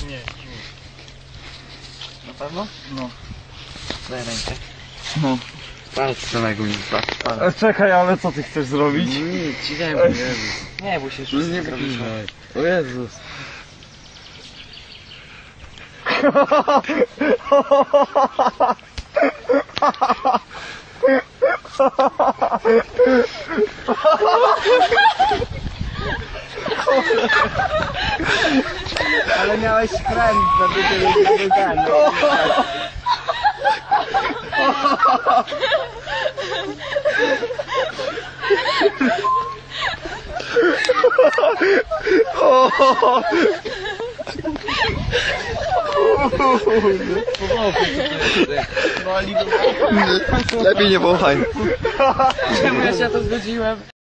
Nie. Na pewno? No. Daj rękę. No. Palec samego mi palec. Czekaj, ale co ty chcesz zrobić? Nic, ci daj mi, Jezus. Nie, bo się już nie zrobisz. O Jezus. Ale miałeś kręg, żeby ten. Lepiej nie wąchaj. Czemu ja się na to zgodziłem?